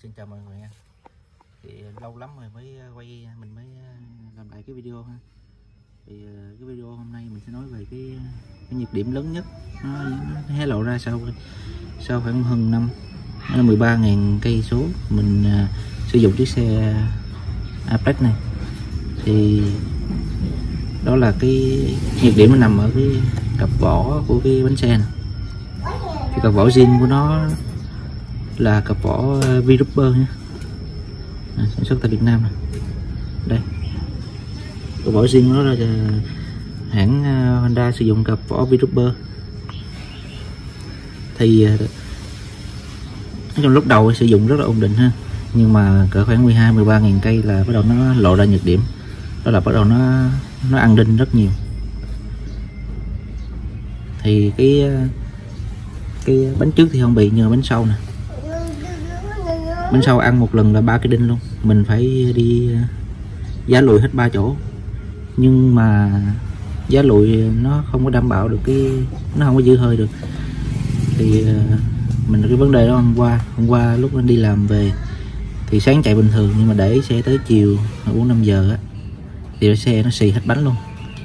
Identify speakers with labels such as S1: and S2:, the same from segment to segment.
S1: Xin chào mọi người nha. Thì lâu lắm rồi mình mới làm lại cái video ha. Thì cái video hôm nay mình sẽ nói về cái nhược điểm lớn nhất nó hé lộ ra sau khoảng hơn năm, nó là 13.000 cây số mình sử dụng chiếc xe Apex này. Thì đó là cái nhược điểm nó nằm ở cái cặp vỏ của cái bánh xe này. Thì cặp vỏ zin của nó là cặp vỏ V-Rubber nha, sản xuất tại Việt Nam này. Đây, cặp vỏ zin nó là hãng Honda sử dụng cặp vỏ V-Rubber. Thì trong lúc đầu sử dụng rất là ổn định ha, nhưng mà cỡ khoảng 13.000 cây là bắt đầu nó lộ ra nhược điểm, đó là bắt đầu nó ăn đinh rất nhiều. Thì cái bánh trước thì không bị, nhưng mà bánh sau nè, bánh sau ăn một lần là 3 cái đinh luôn. Mình phải đi giá lùi hết 3 chỗ, nhưng mà giá lùi nó không có đảm bảo được nó không có giữ hơi được. Thì mình cái vấn đề đó hôm qua lúc mình đi làm về thì sáng chạy bình thường, nhưng mà để xe tới chiều 4-5 giờ á thì xe nó xì hết bánh luôn,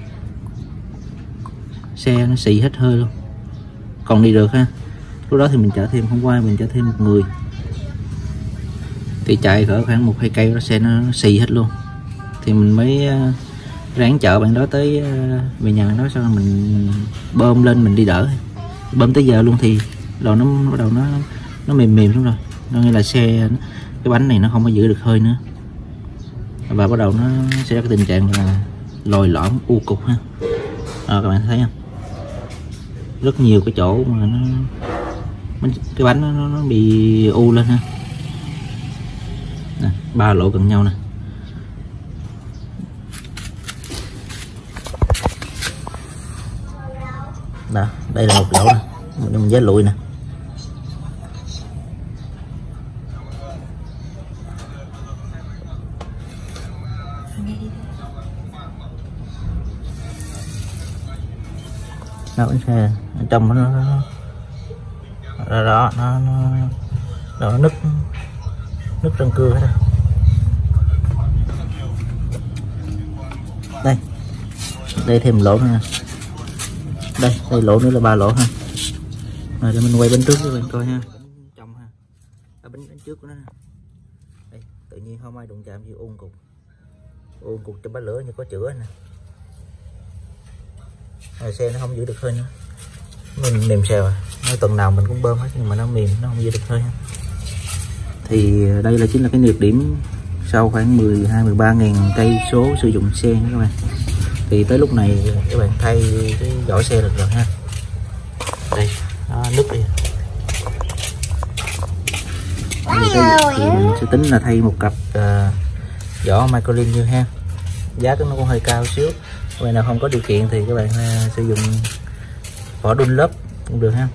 S1: xe nó xì hết hơi luôn, còn đi được ha. Lúc đó thì mình chở thêm, hôm qua mình chở thêm một người thì chạy cỡ khoảng 1-2 cây đó xe nó xì hết luôn. Thì mình mới ráng chở bạn đó tới về nhà nó, sau mình bơm lên mình đi đỡ. Bơm tới giờ luôn thì bắt đầu nó mềm xuống rồi, nó nghĩa là cái bánh này nó không có giữ được hơi nữa, và bắt đầu nó sẽ ra cái tình trạng là lồi lõm u cục ha. Các bạn thấy không, rất nhiều cái chỗ mà cái bánh nó bị u lên ha. Nè, 3 lỗ gần nhau nè. Đó, đây là một lỗ nè, mình giá lùi nè. Đó, bánh xe ở trong nó nứt răng cưa hết. Đây thêm lỗ nữa nè. Đây lỗ nữa là 3 lỗ ha. Rồi để mình quay bánh trước cho bạn coi ha. Bánh trong ha, bánh trước của nó nè. Đây, tự nhiên không ai đụng chạm gì, ôn cục trong bánh lửa như có chữa nè. Rồi xe nó không giữ được hơi nữa, mình mềm xèo à. Nói tuần nào mình cũng bơm hết nhưng mà nó mềm, nó không giữ được hơi ha. Thì đây chính là cái nhược điểm sau khoảng 13.000 cây số sử dụng xe nha các bạn. Thì tới lúc này các bạn thay cái vỏ xe được rồi ha. Đây, nó nứt đi. Thì mình sẽ tính là thay một cặp vỏ Michelin như ha. Giá nó cũng hơi cao xíu. Các bạn nào không có điều kiện thì các bạn sử dụng vỏ Dunlop cũng được ha.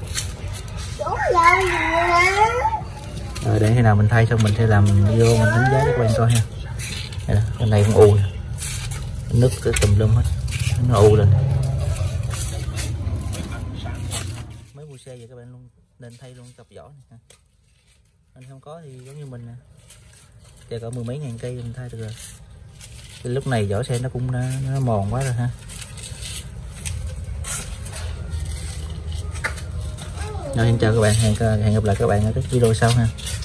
S1: Rồi để khi nào mình thay xong mình sẽ làm video mình đánh giá cho các bạn coi ha. Đây, cái này cũng u, nứt cái tùm lum hết, nó u lên. Mới mua xe vậy các bạn luôn nên thay luôn cặp vỏ này ha. Anh không có thì giống như mình nè, chờ cỡ 10 mấy ngàn cây mình thay được rồi. Thì lúc này vỏ xe nó cũng nó mòn quá rồi ha. Rồi, xin chào các bạn, hẹn gặp lại các bạn ở các video sau ha.